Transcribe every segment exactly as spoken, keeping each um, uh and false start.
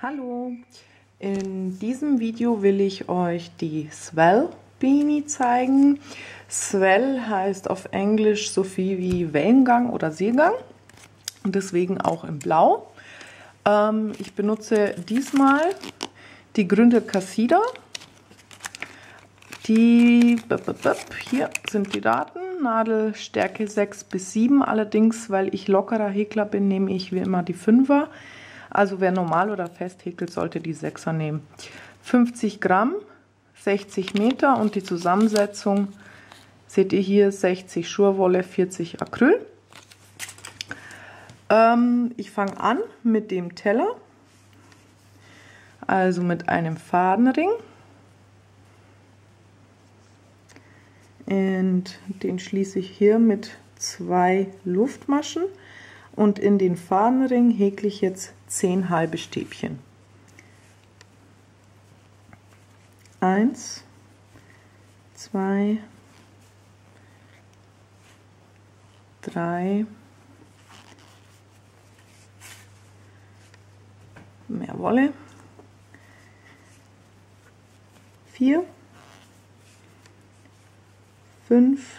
Hallo, in diesem Video will ich euch die Swell Beanie zeigen. Swell heißt auf Englisch so viel wie Wellengang oder Seegang und deswegen auch in Blau. Ähm, ich benutze diesmal die Gründel Cassida. Die, hier sind die Daten, Nadelstärke sechs bis sieben, allerdings, weil ich lockerer Häkler bin, nehme ich wie immer die fünfer. Also wer normal oder fest häkelt, sollte die sechser nehmen. fünfzig Gramm, sechzig Meter und die Zusammensetzung seht ihr hier, sechzig Schurwolle, vierzig Acryl. Ähm, ich fange an mit dem Teller, also mit einem Fadenring. Und den schließe ich hier mit zwei Luftmaschen und in den Fadenring häkle ich jetzt zehn halbe Stäbchen. Eins, zwei, drei, mehr Wolle, vier, fünf,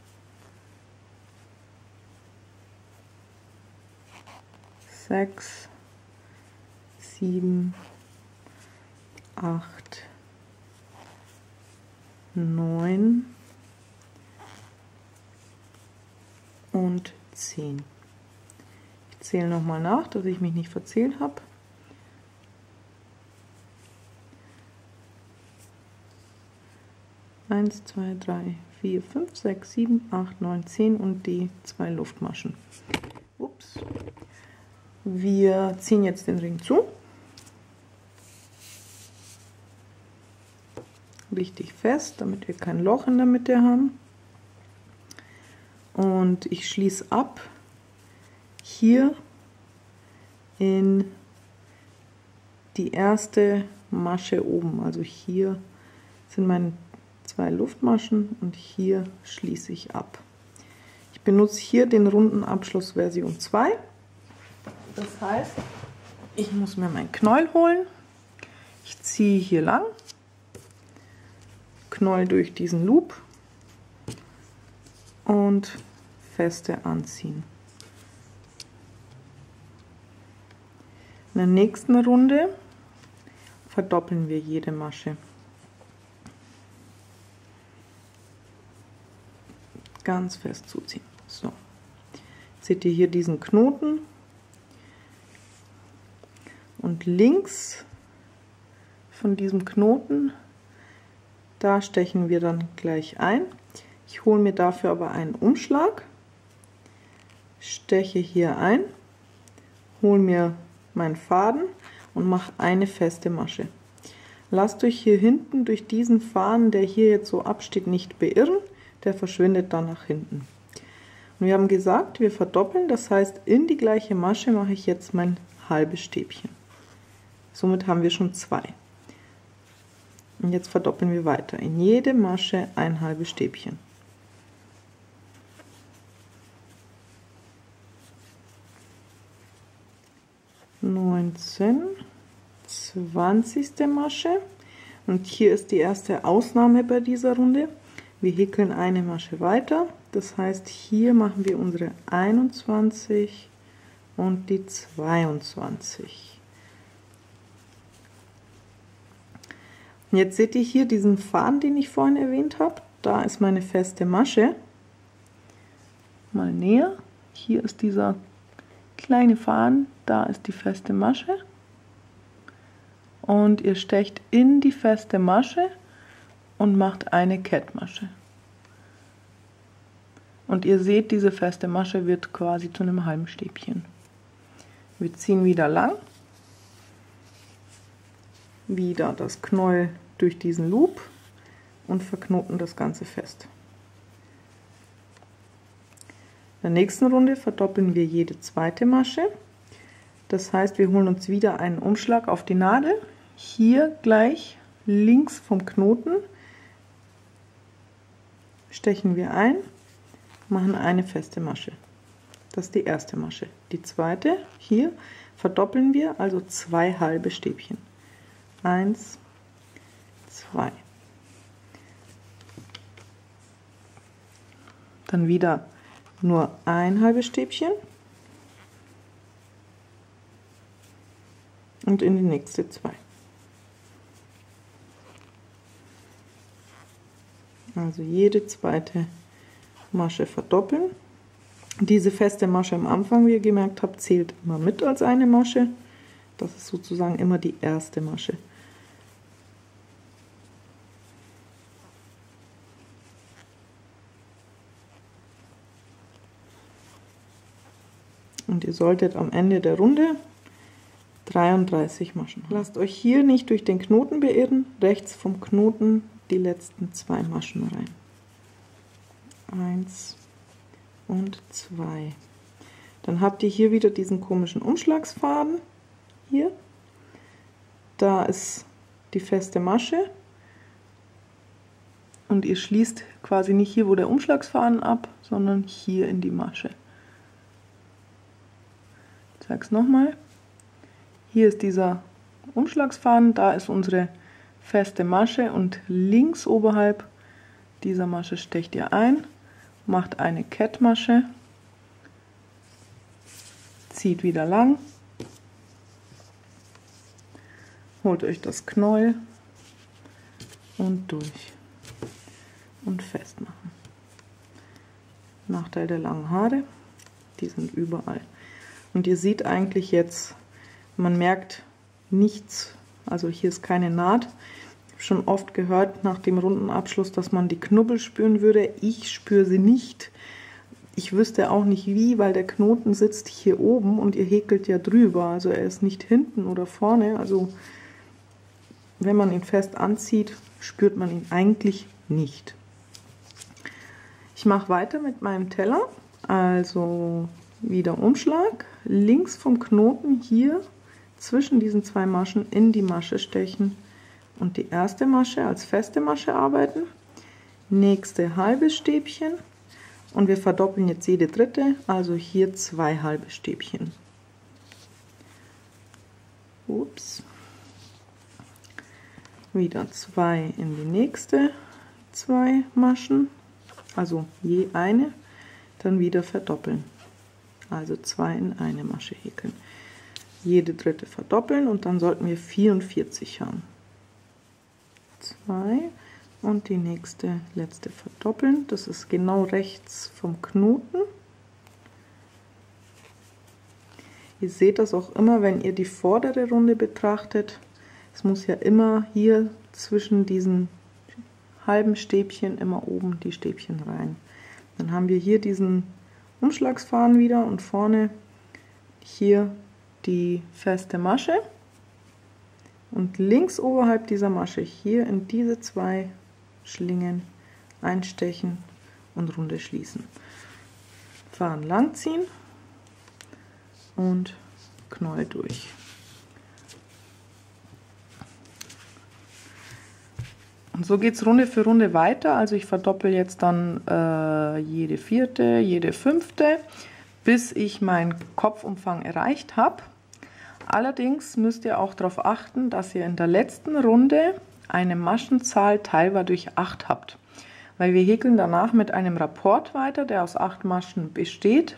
sechs, sieben, acht, neun und zehn. Ich zähle noch mal nach, dass ich mich nicht verzählt habe. eins, zwei, drei, vier, fünf, sechs, sieben, acht, neun, zehn und die zwei Luftmaschen. Ups. Wir ziehen jetzt den Ring zu. Richtig fest, damit wir kein Loch in der Mitte haben. Und ich schließe ab hier in die erste Masche oben. Also hier sind meine zwei Luftmaschen und hier schließe ich ab. Ich benutze hier den runden Abschluss Version zwei. Das heißt, ich muss mir mein Knäuel holen. Ich ziehe hier lang, Knäuel durch diesen Loop und feste anziehen. In der nächsten Runde verdoppeln wir jede Masche. Ganz fest zuziehen. So, seht ihr hier diesen Knoten und links von diesem Knoten, da stechen wir dann gleich ein. Ich hole mir dafür aber einen Umschlag, steche hier ein, hole mir meinen Faden und mache eine feste Masche. Lasst euch hier hinten durch diesen Faden, der hier jetzt so absteht, nicht beirren. Der verschwindet dann nach hinten. Und wir haben gesagt, wir verdoppeln, das heißt, in die gleiche Masche mache ich jetzt mein halbes Stäbchen. Somit haben wir schon zwei. Und jetzt verdoppeln wir weiter. In jede Masche ein halbes Stäbchen. neunzehn, zwanzigste Masche. Und hier ist die erste Ausnahme bei dieser Runde. Wir häkeln eine Masche weiter, das heißt, hier machen wir unsere einundzwanzig und die zweiundzwanzig. Und jetzt seht ihr hier diesen Faden, den ich vorhin erwähnt habe. Da ist meine feste Masche. Mal näher. Hier ist dieser kleine Faden, da ist die feste Masche. Und ihr stecht in die feste Masche und macht eine Kettmasche. Und ihr seht, diese feste Masche wird quasi zu einem halben Stäbchen. Wir ziehen wieder lang, wieder das Knäuel durch diesen Loop und verknoten das Ganze fest. In der nächsten Runde verdoppeln wir jede zweite Masche. Das heißt, wir holen uns wieder einen Umschlag auf die Nadel, hier gleich links vom Knoten stechen wir ein, machen eine feste Masche. Das ist die erste Masche. Die zweite hier verdoppeln wir, also zwei halbe Stäbchen. Eins, zwei. Dann wieder nur ein halbes Stäbchen und in die nächste zwei. Also jede zweite Masche verdoppeln. Diese feste Masche am Anfang, wie ihr gemerkt habt, zählt immer mit als eine Masche. Das ist sozusagen immer die erste Masche. Und ihr solltet am Ende der Runde dreiunddreißig Maschen haben. Lasst euch hier nicht durch den Knoten beirren, rechts vom Knoten die letzten zwei Maschen rein. Eins und zwei. Dann habt ihr hier wieder diesen komischen Umschlagsfaden. Hier. Da ist die feste Masche. Und ihr schließt quasi nicht hier, wo der Umschlagsfaden ab, sondern hier in die Masche. Ich zeige es nochmal. Hier ist dieser Umschlagsfaden, da ist unsere feste Masche und links oberhalb dieser Masche stecht ihr ein, macht eine Kettmasche, zieht wieder lang, holt euch das Knäuel und durch und festmachen. Nachteil der langen Haare, die sind überall. Und ihr seht eigentlich jetzt, man merkt nichts, also hier ist keine Naht. Ich habe schon oft gehört nach dem runden Abschluss, dass man die Knubbel spüren würde. Ich spüre sie nicht. Ich wüsste auch nicht wie, weil der Knoten sitzt hier oben und ihr häkelt ja drüber. Also er ist nicht hinten oder vorne. Also wenn man ihn fest anzieht, spürt man ihn eigentlich nicht. Ich mache weiter mit meinem Teller. Also wieder Umschlag, links vom Knoten hier zwischen diesen zwei Maschen in die Masche stechen und die erste Masche als feste Masche arbeiten. Nächste halbe Stäbchen und wir verdoppeln jetzt jede dritte, also hier zwei halbe Stäbchen. Ups. Wieder zwei in die nächste zwei Maschen, also je eine, dann wieder verdoppeln. Also zwei in eine Masche häkeln. Jede dritte verdoppeln und dann sollten wir vierundvierzig haben. zwei und die nächste, letzte verdoppeln. Das ist genau rechts vom Knoten. Ihr seht das auch immer, wenn ihr die vordere Runde betrachtet. Es muss ja immer hier zwischen diesen halben Stäbchen immer oben die Stäbchen rein. Dann haben wir hier diesen Umschlagsfaden wieder und vorne hier die feste Masche und links oberhalb dieser Masche hier in diese zwei Schlingen einstechen und Runde schließen. Faden lang ziehen und Knäuel durch. Und so geht es Runde für Runde weiter. Also ich verdoppel jetzt dann äh, jede vierte, jede fünfte, bis ich meinen Kopfumfang erreicht habe. Allerdings müsst ihr auch darauf achten, dass ihr in der letzten Runde eine Maschenzahl teilbar durch acht habt. Weil wir häkeln danach mit einem Rapport weiter, der aus acht Maschen besteht.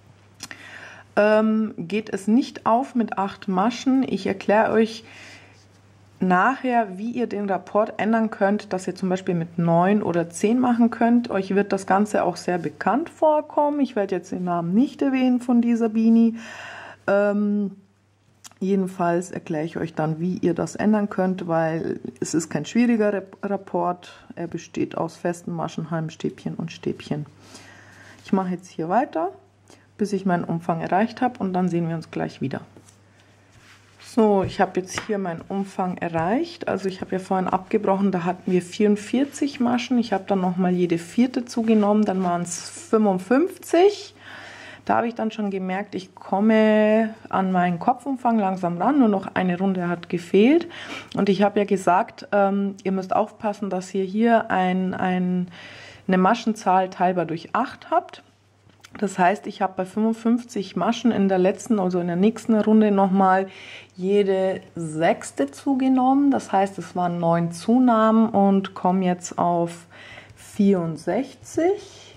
Ähm, geht es nicht auf mit acht Maschen. Ich erkläre euch nachher, wie ihr den Rapport ändern könnt, dass ihr zum Beispiel mit neun oder zehn machen könnt. Euch wird das Ganze auch sehr bekannt vorkommen. Ich werde jetzt den Namen nicht erwähnen von dieser Beanie. Ähm, jedenfalls erkläre ich euch dann, wie ihr das ändern könnt, weil es ist kein schwieriger Rapport. Er besteht aus festen Maschen, halben Stäbchen und Stäbchen. Ich mache jetzt hier weiter, bis ich meinen Umfang erreicht habe und dann sehen wir uns gleich wieder. So, ich habe jetzt hier meinen Umfang erreicht. Also ich habe ja vorhin abgebrochen, da hatten wir vierundvierzig Maschen. Ich habe dann nochmal jede vierte zugenommen, dann waren es fünfundfünfzig. Da habe ich dann schon gemerkt, ich komme an meinen Kopfumfang langsam ran, nur noch eine Runde hat gefehlt. Und ich habe ja gesagt, ähm, ihr müsst aufpassen, dass ihr hier ein, ein, eine Maschenzahl teilbar durch acht habt. Das heißt, ich habe bei fünfundfünfzig Maschen in der letzten, also in der nächsten Runde nochmal jede sechste zugenommen. Das heißt, es waren neun Zunahmen und komme jetzt auf vierundsechzig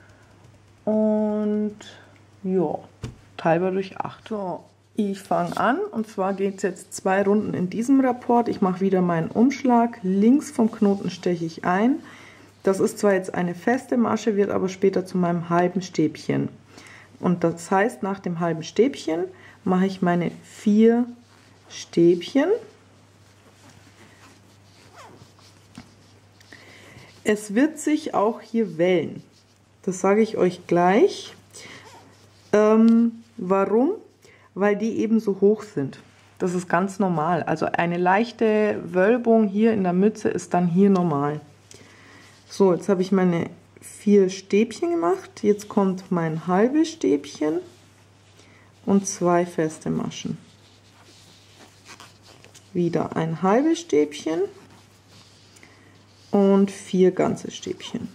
und ja, teilbar durch acht. So, ich fange an und zwar geht es jetzt zwei Runden in diesem Rapport. Ich mache wieder meinen Umschlag. Links vom Knoten steche ich ein. Das ist zwar jetzt eine feste Masche, wird aber später zu meinem halben Stäbchen. Und das heißt, nach dem halben Stäbchen mache ich meine vier Stäbchen. Es wird sich auch hier wellen. Das sage ich euch gleich. Ähm, warum? Weil die eben so hoch sind. Das ist ganz normal. Also eine leichte Wölbung hier in der Mütze ist dann hier normal. So, jetzt habe ich meine vier Stäbchen gemacht. Jetzt kommt mein halbes Stäbchen und zwei feste Maschen. Wieder ein halbes Stäbchen und vier ganze Stäbchen.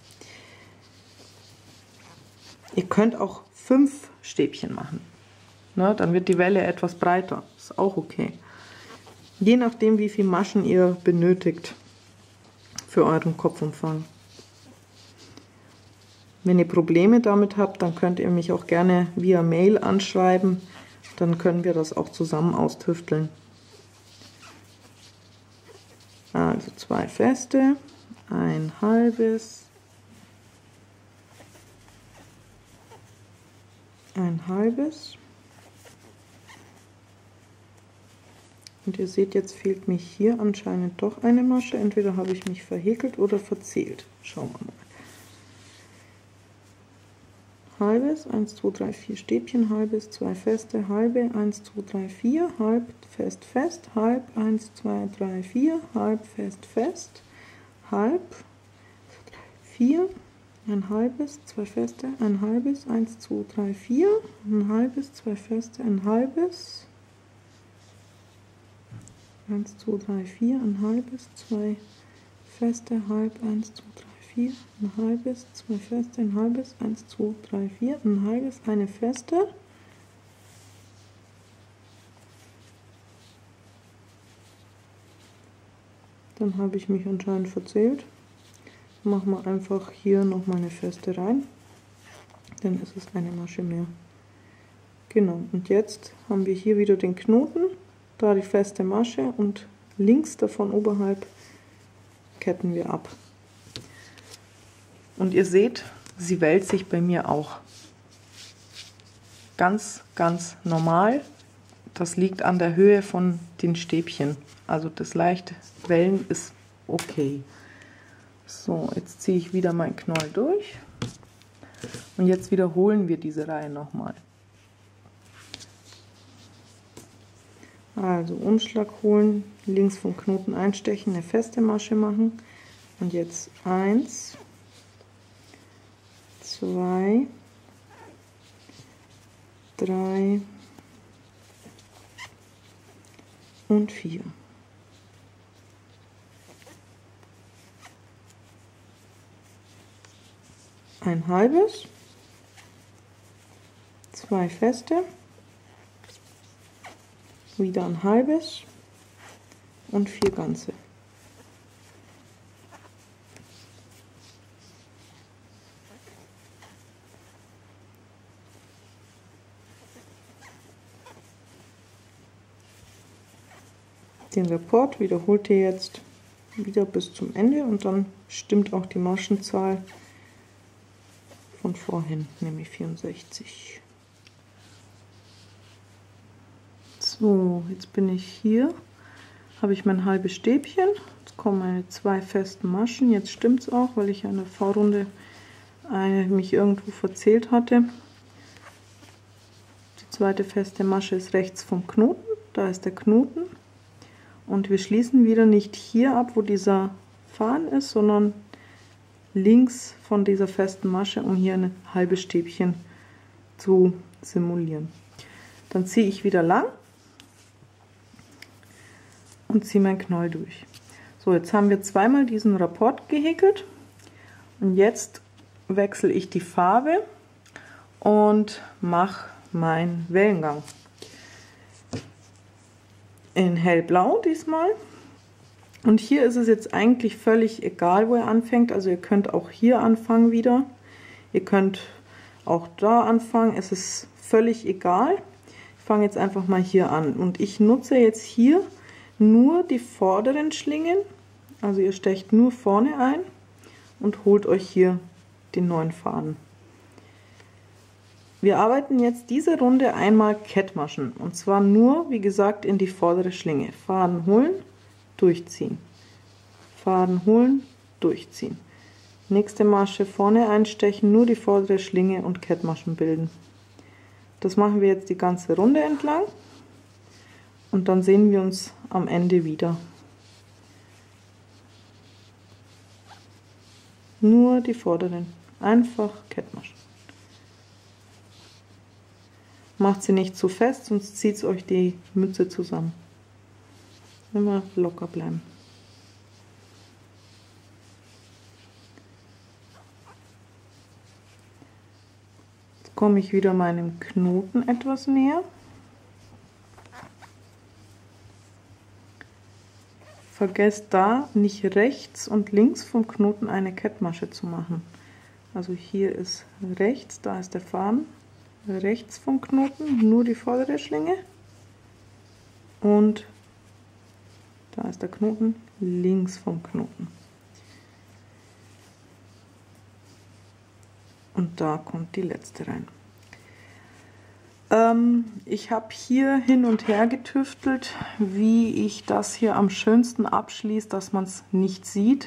Ihr könnt auch fünf Stäbchen machen. Ne, dann wird die Welle etwas breiter. Ist auch okay. Je nachdem, wie viel Maschen ihr benötigt für euren Kopfumfang. Wenn ihr Probleme damit habt, dann könnt ihr mich auch gerne via Mail anschreiben. Dann können wir das auch zusammen austüfteln. Also zwei feste, ein halbes, ein halbes. Und ihr seht, jetzt fehlt mich hier anscheinend doch eine Masche. Entweder habe ich mich verhäkelt oder verzählt. Schauen wir mal. Halbes, eins, zwei, drei, vier Stäbchen, halbes, zwei feste, halbe, eins, zwei, drei, vier, halb, fest, fest, halb, eins, zwei, drei, vier, halb, fest, fest, halb, vier, ein halbes, zwei feste, ein halbes, eins, zwei, drei, vier, ein halbes, zwei feste, ein halbes, eins, zwei, drei, vier, ein halbes, zwei feste, halb, eins, zwei, drei, vier, ein halbes, zwei feste, ein halbes, eins, zwei, drei, vier, ein halbes, eine feste. Dann habe ich mich anscheinend verzählt. Machen wir einfach hier nochmal eine feste rein. Dann ist es eine Masche mehr. Genau, und jetzt haben wir hier wieder den Knoten. Da die feste Masche und links davon oberhalb ketten wir ab. Und ihr seht, sie wellt sich bei mir auch. Ganz, ganz normal. Das liegt an der Höhe von den Stäbchen. Also das leichte Wellen ist okay. So, jetzt ziehe ich wieder meinen Knäuel durch. Und jetzt wiederholen wir diese Reihe nochmal. Also Umschlag holen, links vom Knoten einstechen, eine feste Masche machen und jetzt eins, zwei, drei und vier. Ein halbes, zwei feste, wieder ein halbes und vier ganze. Den Rapport wiederholt ihr jetzt wieder bis zum Ende und dann stimmt auch die Maschenzahl von vorhin, nämlich vierundsechzig. So, jetzt bin ich hier, habe ich mein halbes Stäbchen, jetzt kommen meine zwei festen Maschen, jetzt stimmt es auch, weil ich in der V-Runde mich irgendwo verzählt hatte. Die zweite feste Masche ist rechts vom Knoten, da ist der Knoten und wir schließen wieder nicht hier ab, wo dieser Faden ist, sondern links von dieser festen Masche, um hier ein halbes Stäbchen zu simulieren. Dann ziehe ich wieder lang und ziehe meinen Knäuel durch. So, jetzt haben wir zweimal diesen Rapport gehäkelt und jetzt wechsle ich die Farbe und mache meinen Wellengang. In hellblau diesmal. Und hier ist es jetzt eigentlich völlig egal, wo ihr anfängt. Also ihr könnt auch hier anfangen wieder. Ihr könnt auch da anfangen. Es ist völlig egal. Ich fange jetzt einfach mal hier an. Und ich nutze jetzt hier nur die vorderen Schlingen. Also ihr stecht nur vorne ein und holt euch hier den neuen Faden. Wir arbeiten jetzt diese Runde einmal Kettmaschen. Und zwar nur, wie gesagt, in die vordere Schlinge. Faden holen, durchziehen, Faden holen, durchziehen. Nächste Masche vorne einstechen, nur die vordere Schlinge und Kettmaschen bilden. Das machen wir jetzt die ganze Runde entlang und dann sehen wir uns am Ende wieder. Nur die vorderen, einfach Kettmaschen. Macht sie nicht zu fest, sonst zieht es euch die Mütze zusammen. Immer locker bleiben. Jetzt komme ich wieder meinem Knoten etwas näher. Vergesst da nicht rechts und links vom Knoten eine Kettmasche zu machen. Also hier ist rechts, da ist der Faden, rechts vom Knoten nur die vordere Schlinge und da ist der Knoten links vom Knoten. Und da kommt die letzte rein. Ähm, ich habe hier hin und her getüftelt, wie ich das hier am schönsten abschließe, dass man es nicht sieht.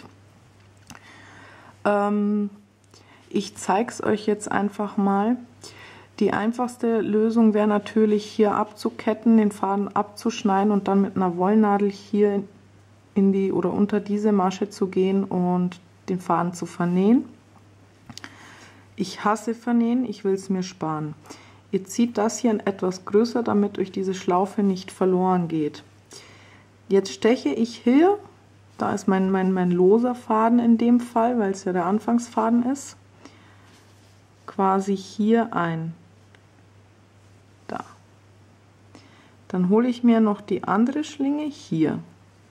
Ähm, ich zeige es euch jetzt einfach mal. Die einfachste Lösung wäre natürlich hier abzuketten, den Faden abzuschneiden und dann mit einer Wollnadel hier in die oder unter diese Masche zu gehen und den Faden zu vernähen. Ich hasse vernähen, ich will es mir sparen. Ihr zieht das hier in etwas größer, damit euch diese Schlaufe nicht verloren geht. Jetzt steche ich hier, da ist mein, mein, mein loser Faden in dem Fall, weil es ja der Anfangsfaden ist, quasi hier ein. Da. Dann hole ich mir noch die andere Schlinge hier.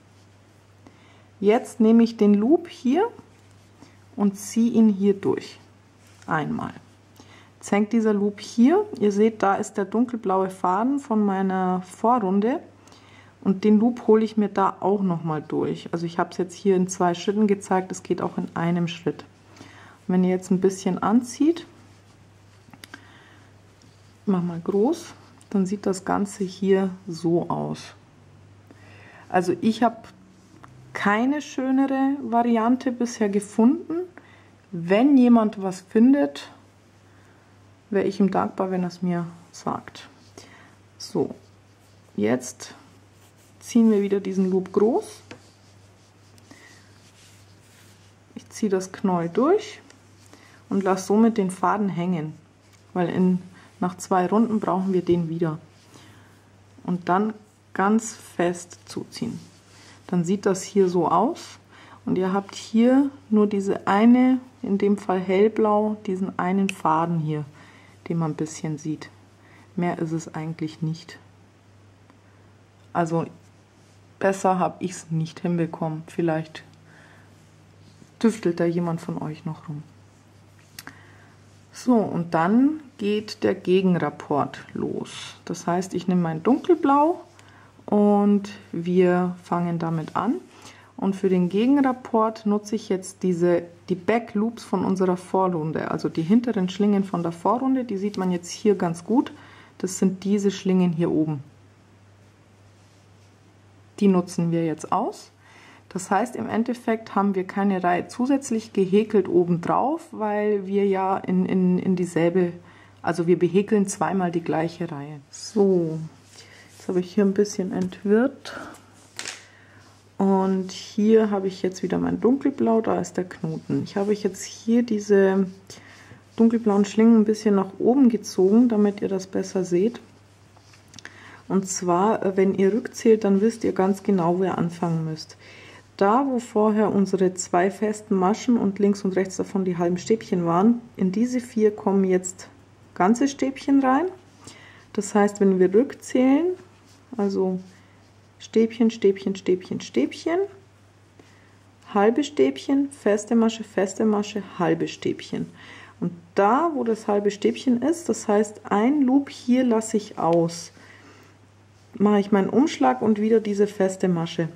Jetzt nehme ich den Loop hier und ziehe ihn hier durch. Einmal. Jetzt hängt dieser Loop hier. Ihr seht, da ist der dunkelblaue Faden von meiner Vorrunde. Und den Loop hole ich mir da auch noch mal durch. Also ich habe es jetzt hier in zwei Schritten gezeigt. Es geht auch in einem Schritt. Und wenn ihr jetzt ein bisschen anzieht, mach mal groß, dann sieht das Ganze hier so aus. Also ich habe keine schönere Variante bisher gefunden. Wenn jemand was findet, wäre ich ihm dankbar, wenn er es mir sagt. So, jetzt ziehen wir wieder diesen Loop groß. Ich ziehe das Knäuel durch und lasse somit den Faden hängen, weil in, nach zwei Runden brauchen wir den wieder. Und dann ganz fest zuziehen. Dann sieht das hier so aus. Und ihr habt hier nur diese eine, in dem Fall hellblau, diesen einen Faden hier, den man ein bisschen sieht. Mehr ist es eigentlich nicht. Also besser habe ich es nicht hinbekommen. Vielleicht tüftelt da jemand von euch noch rum. So, und dann geht der Gegenrapport los. Das heißt, ich nehme mein Dunkelblau und wir fangen damit an. Und für den Gegenrapport nutze ich jetzt diese, die Back Loops von unserer Vorrunde, also die hinteren Schlingen von der Vorrunde, die sieht man jetzt hier ganz gut. Das sind diese Schlingen hier oben. Die nutzen wir jetzt aus. Das heißt, im Endeffekt haben wir keine Reihe zusätzlich gehäkelt obendrauf, weil wir ja in, in, in dieselbe, also wir behäkeln zweimal die gleiche Reihe. So, jetzt habe ich hier ein bisschen entwirrt. Und hier habe ich jetzt wieder mein Dunkelblau, da ist der Knoten. Ich habe jetzt hier diese dunkelblauen Schlingen ein bisschen nach oben gezogen, damit ihr das besser seht. Und zwar, wenn ihr rückzählt, dann wisst ihr ganz genau, wo ihr anfangen müsst. Da, wo vorher unsere zwei festen Maschen und links und rechts davon die halben Stäbchen waren, in diese vier kommen jetzt ganze Stäbchen rein. Das heißt, wenn wir rückzählen, also Stäbchen, Stäbchen, Stäbchen, Stäbchen, halbe Stäbchen, feste Masche, feste Masche, halbe Stäbchen. Und da, wo das halbe Stäbchen ist, das heißt, ein Loop hier lasse ich aus. Mache ich meinen Umschlag und wieder diese feste Masche.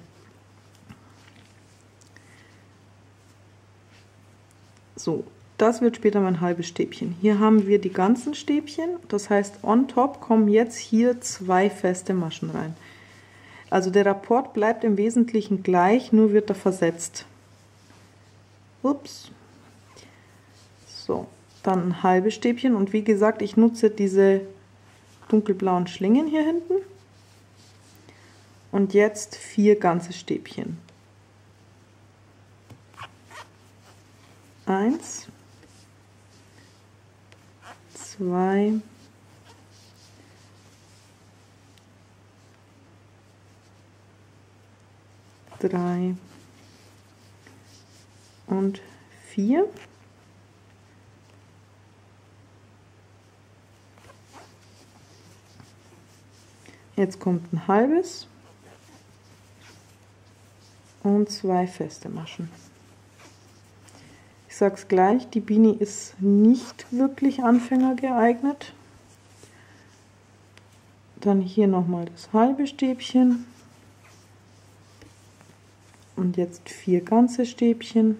So, das wird später mein halbes Stäbchen. Hier haben wir die ganzen Stäbchen, das heißt, on top kommen jetzt hier zwei feste Maschen rein. Also der Rapport bleibt im Wesentlichen gleich, nur wird er versetzt. Ups. So, dann ein halbes Stäbchen und wie gesagt, ich nutze diese dunkelblauen Schlingen hier hinten. Und jetzt vier ganze Stäbchen. Eins, zwei, drei und vier. Jetzt kommt ein halbes und zwei feste Maschen. Ich sage es gleich, die Beanie ist nicht wirklich Anfänger geeignet. Dann hier nochmal das halbe Stäbchen und jetzt vier ganze Stäbchen.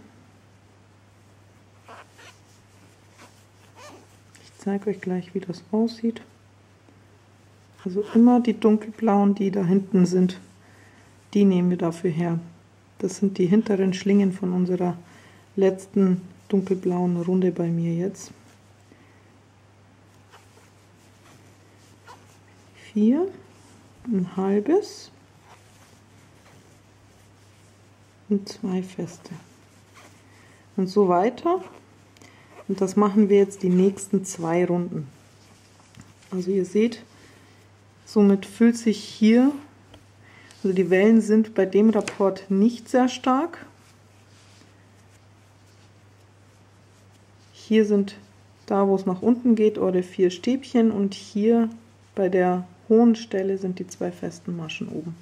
Ich zeige euch gleich, wie das aussieht. Also immer die dunkelblauen, die da hinten sind, die nehmen wir dafür her. Das sind die hinteren Schlingen von unserer letzten dunkelblauen Runde bei mir jetzt. Vier, ein halbes und zwei feste. Und so weiter. Und das machen wir jetzt die nächsten zwei Runden. Also ihr seht, somit füllt sich hier, also die Wellen sind bei dem Rapport nicht sehr stark. Hier sind da, wo es nach unten geht, eure vier Stäbchen und hier bei der hohen Stelle sind die zwei festen Maschen oben.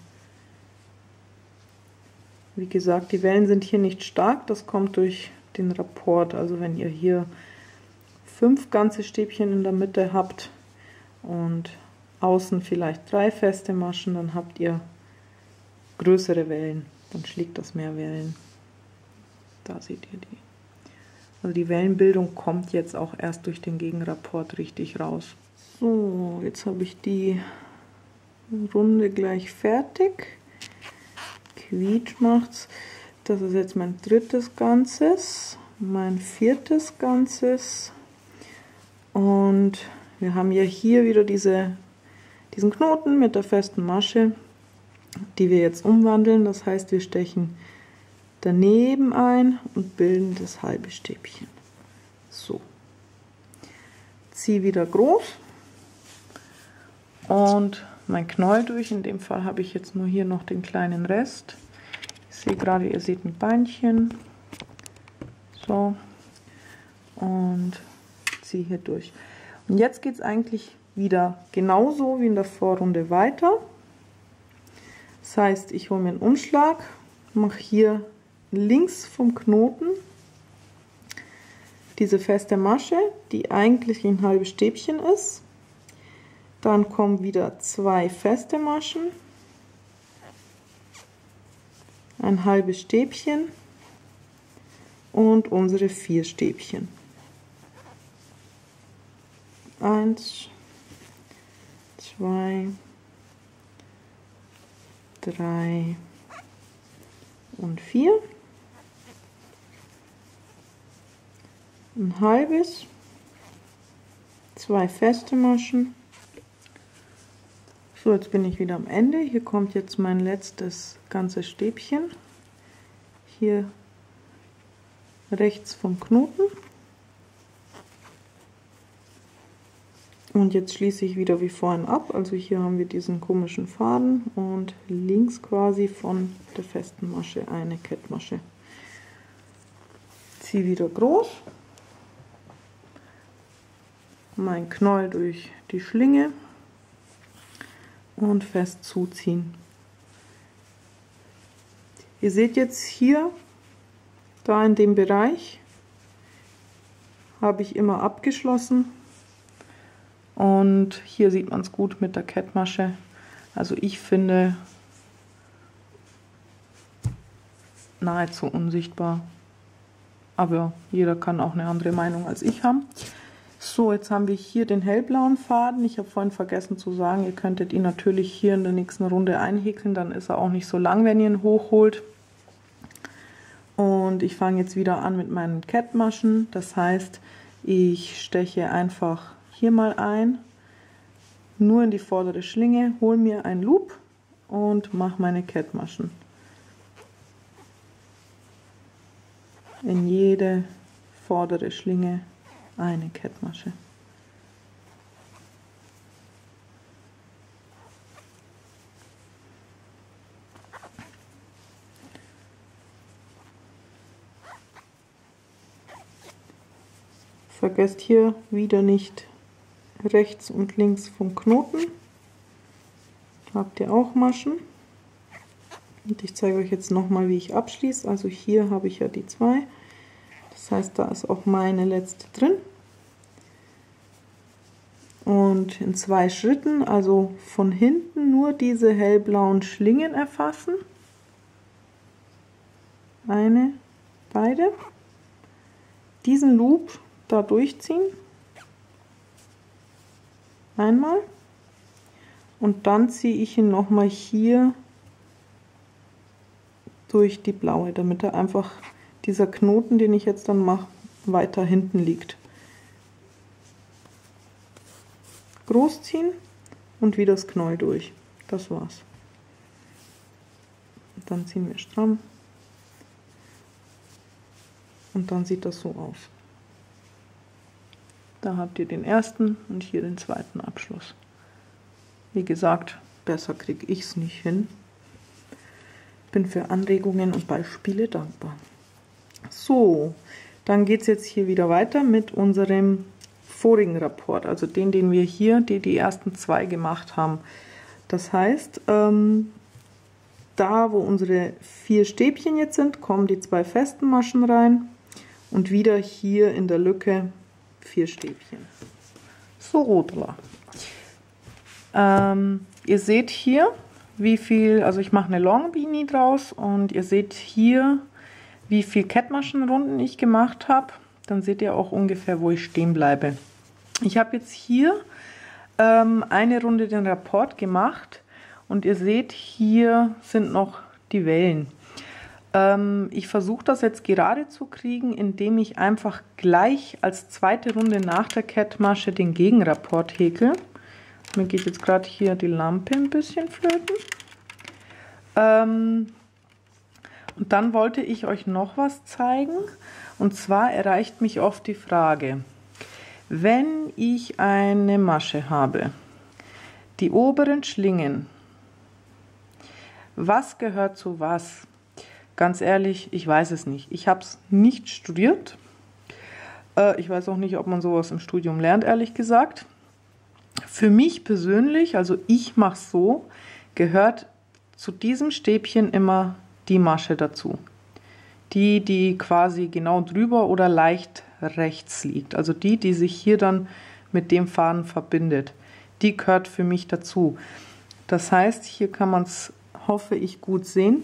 Wie gesagt, die Wellen sind hier nicht stark, das kommt durch den Rapport. Also wenn ihr hier fünf ganze Stäbchen in der Mitte habt und außen vielleicht drei feste Maschen, dann habt ihr größere Wellen, dann schlägt das mehr Wellen. Da seht ihr die. Also die Wellenbildung kommt jetzt auch erst durch den Gegenrapport richtig raus. So, jetzt habe ich die Runde gleich fertig. Quietsch macht's. Das ist jetzt mein drittes Ganzes, mein viertes Ganzes. Und wir haben ja hier wieder diese, diesen Knoten mit der festen Masche, die wir jetzt umwandeln. Das heißt, wir stechen daneben ein und bilden das halbe Stäbchen. So. Ziehe wieder groß und mein Knäuel durch. In dem Fall habe ich jetzt nur hier noch den kleinen Rest. Ich sehe gerade, ihr seht ein Beinchen. So. Und ziehe hier durch. Und jetzt geht es eigentlich wieder genauso wie in der Vorrunde weiter. Das heißt, ich hole mir einen Umschlag, mache hier links vom Knoten diese feste Masche, die eigentlich ein halbes Stäbchen ist. Dann kommen wieder zwei feste Maschen, ein halbes Stäbchen und unsere vier Stäbchen. Eins, zwei, drei und vier. Ein halbes, zwei feste Maschen. So, jetzt bin ich wieder am Ende. Hier kommt jetzt mein letztes ganzes Stäbchen. Hier rechts vom Knoten. Und jetzt schließe ich wieder wie vorhin ab. Also hier haben wir diesen komischen Faden und links quasi von der festen Masche eine Kettmasche. Ziehe wieder groß. mein Knäuel durch die Schlinge und fest zuziehen. Ihr seht jetzt hier, da in dem Bereich, habe ich immer abgeschlossen und hier sieht man es gut mit der Kettmasche. Also ich finde nahezu unsichtbar, aber jeder kann auch eine andere Meinung als ich haben. So, jetzt haben wir hier den hellblauen Faden. Ich habe vorhin vergessen zu sagen, ihr könntet ihn natürlich hier in der nächsten Runde einhäkeln, dann ist er auch nicht so lang, wenn ihr ihn hochholt. Und ich fange jetzt wieder an mit meinen Kettmaschen. Das heißt, ich steche einfach hier mal ein, nur in die vordere Schlinge, hole mir ein Loop und mache meine Kettmaschen. In jede vordere Schlinge eine Kettmasche. Vergesst hier wieder nicht rechts und links vom Knoten. Habt ihr auch Maschen. Und ich zeige euch jetzt nochmal, wie ich abschließe. Also hier habe ich ja die zwei. Das heißt, da ist auch meine letzte drin. Und in zwei Schritten, also von hinten nur diese hellblauen Schlingen erfassen. Eine, beide. Diesen Loop da durchziehen. Einmal. Und dann ziehe ich ihn nochmal hier durch die blaue, damit er einfach dieser Knoten, den ich jetzt dann mache, weiter hinten liegt. Großziehen und wieder das Knäuel durch. Das war's. Und dann ziehen wir stramm. Und dann sieht das so aus. Da habt ihr den ersten und hier den zweiten Abschluss. Wie gesagt, besser kriege ich es nicht hin. Bin für Anregungen und Beispiele dankbar. So, dann geht es jetzt hier wieder weiter mit unserem vorigen Rapport, also den, den wir hier, die die ersten zwei gemacht haben. Das heißt, ähm, da wo unsere vier Stäbchen jetzt sind, kommen die zwei festen Maschen rein und wieder hier in der Lücke vier Stäbchen. So, Rotler. Ähm, ihr seht hier, wie viel, also ich mache eine Long Beanie draus und ihr seht hier, wie viel Kettmaschenrunden ich gemacht habe. Dann seht ihr auch ungefähr, wo ich stehen bleibe. Ich habe jetzt hier ähm, eine Runde den Rapport gemacht und ihr seht, hier sind noch die Wellen. Ähm, ich versuche das jetzt gerade zu kriegen, indem ich einfach gleich als zweite Runde nach der Kettmasche den Gegenrapport häkel. Mir geht jetzt gerade hier die Lampe ein bisschen flöten. Ähm, und dann wollte ich euch noch was zeigen. Und zwar erreicht mich oft die Frage, wenn ich eine Masche habe, die oberen Schlingen, was gehört zu was? Ganz ehrlich, ich weiß es nicht. Ich habe es nicht studiert. Äh, ich weiß auch nicht, ob man sowas im Studium lernt, ehrlich gesagt. Für mich persönlich, also ich mache es so, gehört zu diesem Stäbchen immer die Masche dazu. Die, die quasi genau drüber oder leicht rechts liegt. Also die, die sich hier dann mit dem Faden verbindet. Die gehört für mich dazu. Das heißt, hier kann man es, hoffe ich, gut sehen.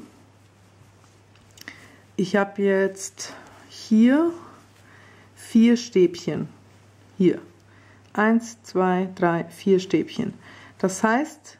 Ich habe jetzt hier vier Stäbchen. Hier. Eins, zwei, drei, vier Stäbchen. Das heißt,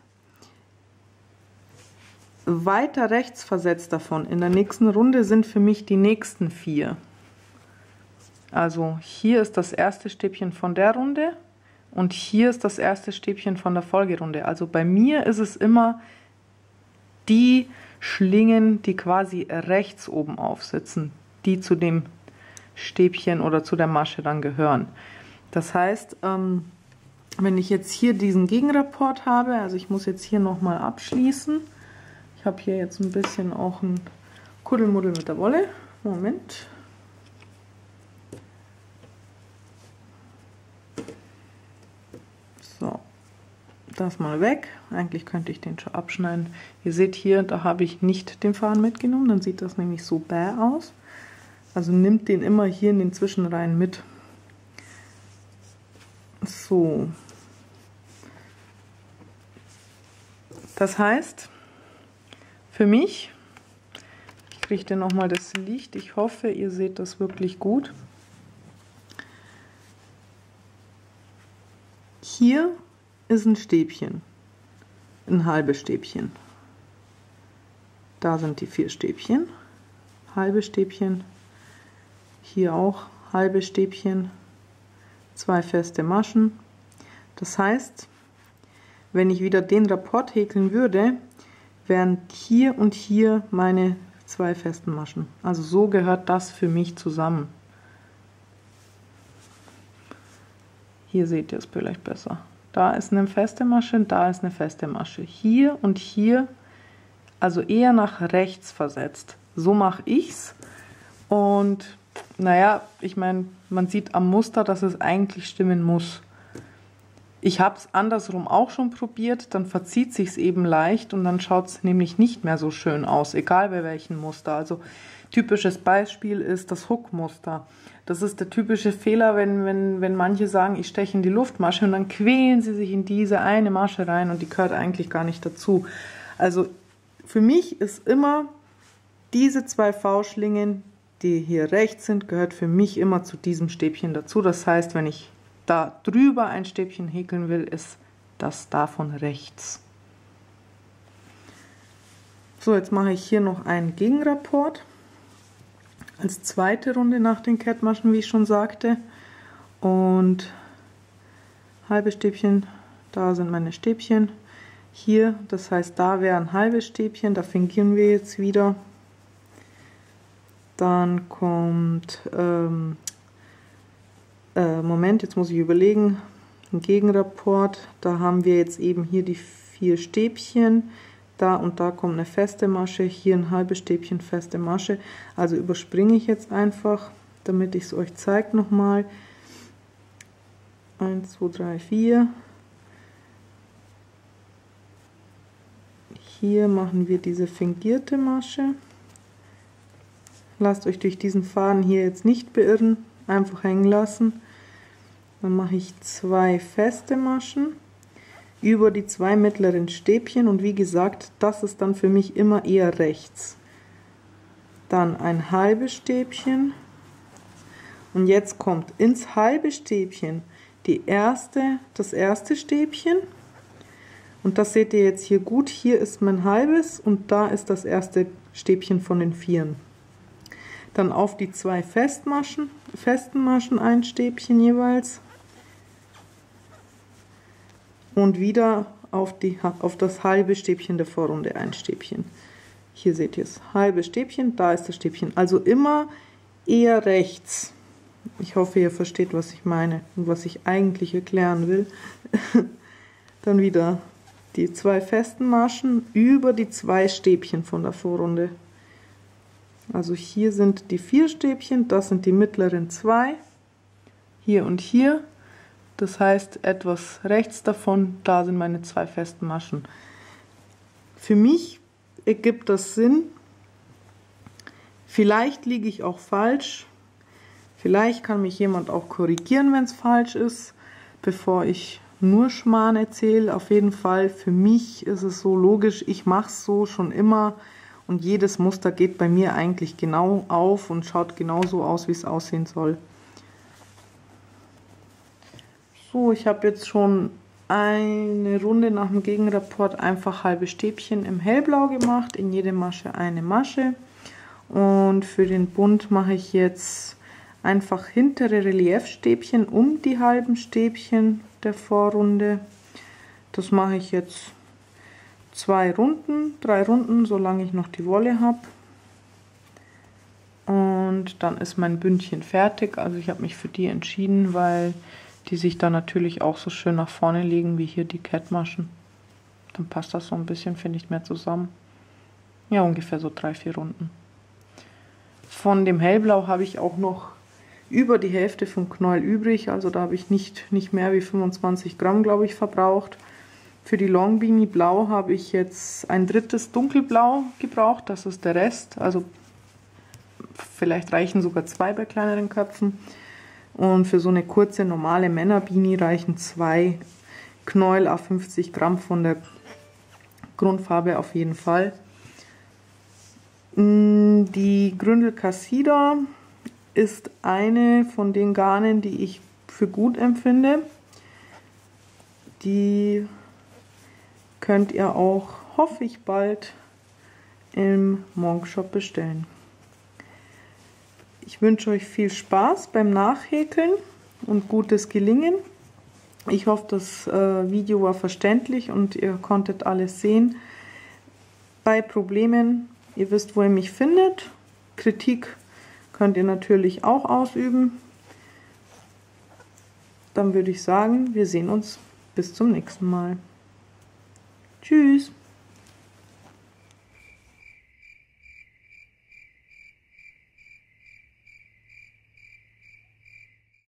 weiter rechts versetzt davon in der nächsten Runde sind für mich die nächsten vier. Also hier ist das erste Stäbchen von der Runde und hier ist das erste Stäbchen von der Folgerunde. Also bei mir ist es immer die Schlingen, die quasi rechts oben aufsitzen, die zu dem Stäbchen oder zu der Masche dann gehören. Das heißt, ähm, wenn ich jetzt hier diesen Gegenrapport habe, also ich muss jetzt hier nochmal abschließen. Ich habe hier jetzt ein bisschen auch ein Kuddelmuddel mit der Wolle. Moment. das mal weg. Eigentlich könnte ich den schon abschneiden. Ihr seht hier, da habe ich nicht den Faden mitgenommen, dann sieht das nämlich so bäh aus. Also nimmt den immer hier in den Zwischenreihen mit. So. Das heißt, für mich, ich richte nochmal das Licht, ich hoffe, ihr seht das wirklich gut. Hier ist ein Stäbchen, ein halbes Stäbchen. Da sind die vier Stäbchen, halbe Stäbchen, hier auch halbe Stäbchen, zwei feste Maschen. Das heißt, wenn ich wieder den Rapport häkeln würde, wären hier und hier meine zwei festen Maschen. Also so gehört das für mich zusammen. Hier seht ihr es vielleicht besser. Da ist eine feste Masche, da ist eine feste Masche. Hier und hier, also eher nach rechts versetzt. So mache ich's. Und naja, ich meine, man sieht am Muster, dass es eigentlich stimmen muss. Ich habe es andersrum auch schon probiert, dann verzieht sich es eben leicht und dann schaut es nämlich nicht mehr so schön aus, egal bei welchem Muster. Also typisches Beispiel ist das Hook-Muster. Das ist der typische Fehler, wenn, wenn, wenn manche sagen, ich steche in die Luftmasche und dann quälen sie sich in diese eine Masche rein und die gehört eigentlich gar nicht dazu. Also für mich ist immer diese zwei V-Schlingen, die hier rechts sind, gehört für mich immer zu diesem Stäbchen dazu. Das heißt, wenn ich da drüber ein Stäbchen häkeln will, ist das davon rechts. So, jetzt mache ich hier noch einen Gegenrapport als zweite Runde nach den Kettmaschen, wie ich schon sagte. Und halbe Stäbchen, da sind meine Stäbchen. Hier, das heißt, da wäre ein halbes Stäbchen, da fingieren wir jetzt wieder. Dann kommt ähm, Äh, Moment, jetzt muss ich überlegen, ein Gegenrapport, da haben wir jetzt eben hier die vier Stäbchen, da und da kommt eine feste Masche, hier ein halbes Stäbchen, feste Masche, also überspringe ich jetzt einfach, damit ich es euch zeige nochmal. eins, zwei, drei, vier. Hier machen wir diese fingierte Masche. Lasst euch durch diesen Faden hier jetzt nicht beirren, einfach hängen lassen. Dann mache ich zwei feste Maschen über die zwei mittleren Stäbchen und wie gesagt, das ist dann für mich immer eher rechts. Dann ein halbes Stäbchen und jetzt kommt ins halbe Stäbchen die erste, das erste Stäbchen und das seht ihr jetzt hier gut, hier ist mein halbes und da ist das erste Stäbchen von den vieren. Dann auf die zwei Festmaschen, festen Maschen ein Stäbchen jeweils und wieder auf, die, auf das halbe Stäbchen der Vorrunde ein Stäbchen. Hier seht ihr es, halbe Stäbchen, da ist das Stäbchen. Also immer eher rechts. Ich hoffe, ihr versteht, was ich meine und was ich eigentlich erklären will. Dann wieder die zwei festen Maschen über die zwei Stäbchen von der Vorrunde. Also hier sind die vier Stäbchen, das sind die mittleren zwei, hier und hier. Das heißt, etwas rechts davon, da sind meine zwei festen Maschen. Für mich ergibt das Sinn. Vielleicht liege ich auch falsch. Vielleicht kann mich jemand auch korrigieren, wenn es falsch ist, bevor ich nur Schmarrn erzähle. Auf jeden Fall, für mich ist es so logisch, ich mache es so schon immer. Und jedes Muster geht bei mir eigentlich genau auf und schaut genauso aus, wie es aussehen soll. So, ich habe jetzt schon eine Runde nach dem Gegenrapport einfach halbe Stäbchen im Hellblau gemacht. In jede Masche eine Masche. Und für den Bund mache ich jetzt einfach hintere Reliefstäbchen um die halben Stäbchen der Vorrunde. Das mache ich jetzt zwei Runden, drei Runden, solange ich noch die Wolle habe. Und dann ist mein Bündchen fertig. Also ich habe mich für die entschieden, weil die sich da natürlich auch so schön nach vorne legen wie hier die Kettmaschen. Dann passt das so ein bisschen, finde ich, mehr zusammen. Ja, ungefähr so drei, vier Runden. Von dem Hellblau habe ich auch noch über die Hälfte vom Knäuel übrig. Also da habe ich nicht, nicht mehr wie fünfundzwanzig Gramm, glaube ich, verbraucht. Für die Long Beanie Blau habe ich jetzt ein drittes Dunkelblau gebraucht, das ist der Rest, also vielleicht reichen sogar zwei bei kleineren Köpfen. Und für so eine kurze normale Männerbeanie reichen zwei Knäuel auf fünfzig Gramm von der Grundfarbe auf jeden Fall. Die Gründel Cassida ist eine von den Garnen, die ich für gut empfinde. Die könnt ihr auch, hoffe ich, bald im Monk Shop bestellen. Ich wünsche euch viel Spaß beim Nachhäkeln und gutes Gelingen. Ich hoffe, das äh, Video war verständlich und ihr konntet alles sehen. Bei Problemen, ihr wisst, wo ihr mich findet. Kritik könnt ihr natürlich auch ausüben. Dann würde ich sagen, wir sehen uns bis zum nächsten Mal. Tschüss!